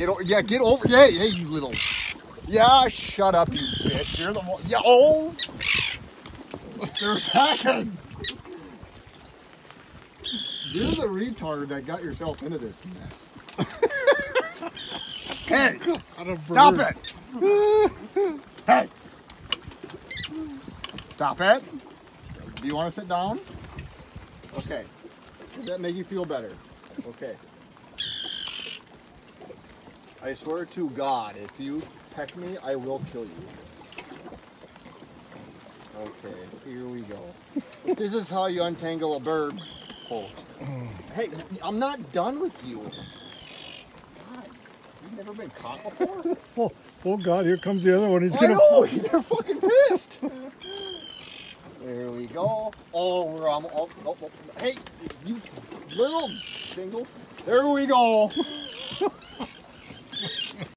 Get over. Yeah, get over. Yeah, hey, you little. Yeah, shut up, you bitch. You're the one. Yeah, oh. They're attacking. You're the retard that got yourself into this mess. Hey, stop it. Hey. Stop it. Do you want to sit down? Okay. Does that make you feel better? Okay. I swear to God, if you peck me, I will kill you. Okay, here we go. This is how you untangle a bird, folks. Hey, I'm not done with you. God, you've never been caught before? Oh God, here comes the other one. He's gonna. Oh, they're fucking pissed. There we go. Oh, we're almost. Hey, you little dingle. There we go.